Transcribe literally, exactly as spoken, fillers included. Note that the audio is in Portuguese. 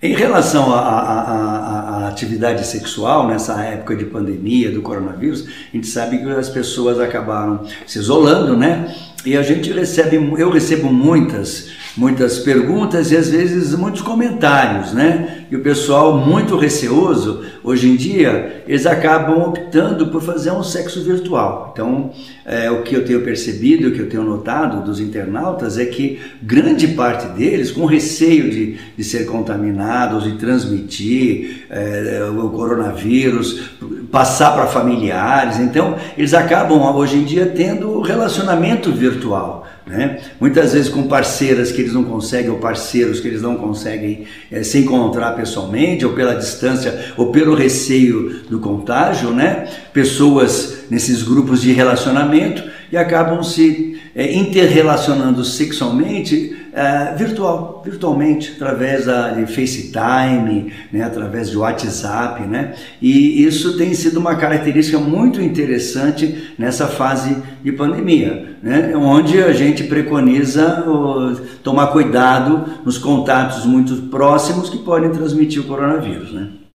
Em relação à, à, à, à atividade sexual, nessa época de pandemia do coronavírus, a gente sabe que as pessoas acabaram se isolando, né? E a gente recebe, eu recebo muitas, muitas perguntas e às vezes muitos comentários, né? E o pessoal muito receoso, hoje em dia, eles acabam optando por fazer um sexo virtual. Então, é, o que eu tenho percebido, o que eu tenho notado dos internautas é que grande parte deles, com receio de, de ser contaminados, de transmitir é, o coronavírus, passar para familiares, então eles acabam hoje em dia tendo relacionamento virtual, né? Muitas vezes com parceiras que eles não conseguem, ou parceiros que eles não conseguem é, se encontrar pessoalmente, ou pela distância, ou pelo receio do contágio, né? Pessoas nesses grupos de relacionamento e acabam se é, interrelacionando sexualmente é, virtual, virtualmente, através da, de FaceTime, né? Através de WhatsApp, né? E isso tem sido uma característica muito interessante nessa fase de pandemia, né? Onde a gente preconiza o, tomar cuidado nos contatos muito próximos que podem transmitir o coronavírus, né?